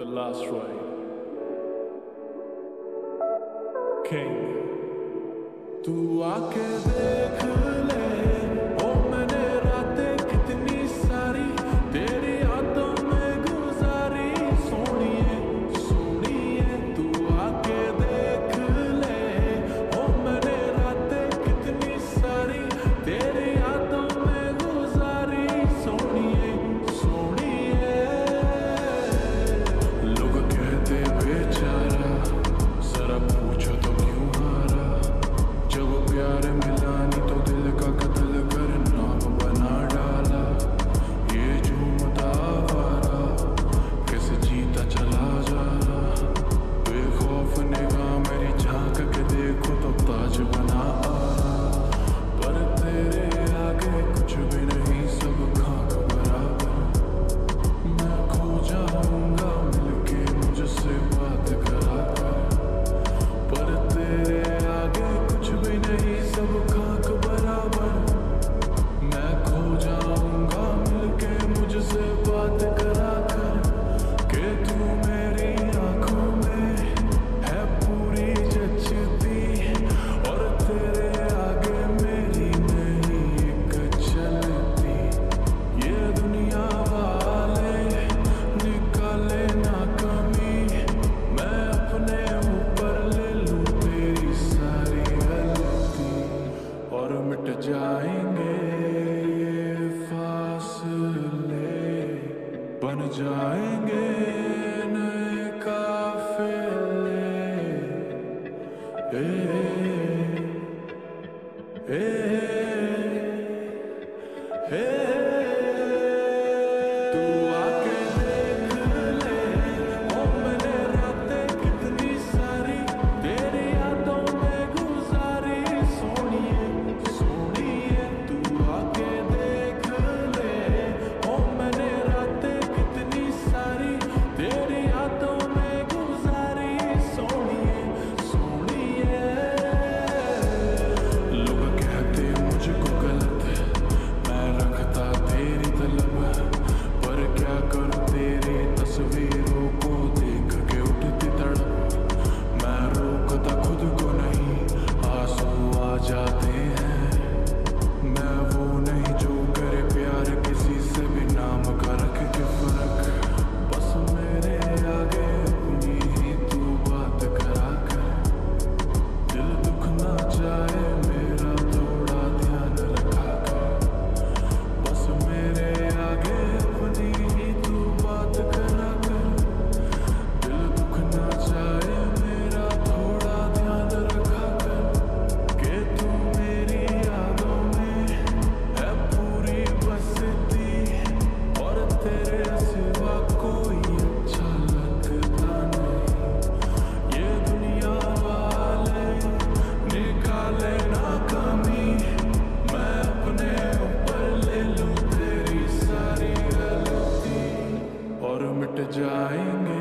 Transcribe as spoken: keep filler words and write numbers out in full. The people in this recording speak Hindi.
the last ride. King. तू आके देख ले, ओ मैंने रातें कितनी सारी तेरी यादों में गुजारी। सोनिए सोनिए तू आके देख ले, ओ मैंने रातें कितनी सारी तेरी यादों में गुजारी। सोनिए सोनिए लोग कहते बेचारा, जरा पूछो तो क्यों हारा। जब प्यार मिला नहीं तो दिल का कत्ल कर नाम बना डाला। ये झूमता आवारा कैसे जीता चला जा रहा। बेखौफ निगाह मेरी झांक के देखो तो ताज बना आ रहा। पर तेरे आगे कुछ भी नहीं, सब खाक बराबर। मैं खो जाऊंगा मिलके मुझसे बात करा कर। पर तेरे आगे कुछ भी नहीं, सब खाक बराबर। मैं खो जाऊंगा मिलके मुझसे बात करा कर। के तू मेरी आंखों में है पूरी जचती, और तेरे आगे मेरी नहीं एक चलती। ये दुनिया वाले निकाले ना कमी, मैं अपने ऊपर ले लूं तेरी सारी गलती। और मिट जाएंगे ये फासले, बन जाएंगे नए काफिले। ए, ए, ए, ए, तू आके देख ले, ओ मैंने रातें कितनी सारी तेरी यादों में गुजारी। सोनिए सोनिए तू आके देख ले, ओ मैंने रातें कितनी सारी तेरी यादों में गुजारी। सोनिए सोनिए लोग कहते मुझको गलत, मैं रखता तेरी तलब। पर क्या करूं तेरी तस्वीरों को देख के उठती तड़प। मैं रोकता खुद को नहीं, आंसू आ जाते हैं। मैं वो नहीं जो करे प्यार किसी से भी नाम का रख के फर्क। बस मेरे आगे अपनी ही तू बात करा कर। दिल दुखना चाहे मेरा थोड़ा ध्यान रखा कर। बस मेरे आगे अपनी ही तू बात करा कर। दिल दुखना चाहे मेरा थोड़ा ध्यान रखा कर। के तू मेरी यादों में है पूरी बसती, और तेरे सिवा कोई अच्छा लगता नहीं। ये दुनिया वाले निकाले ना कमी, मैं अपने ऊपर ले लूं तेरी सारी गलती। और मिट जाएंगे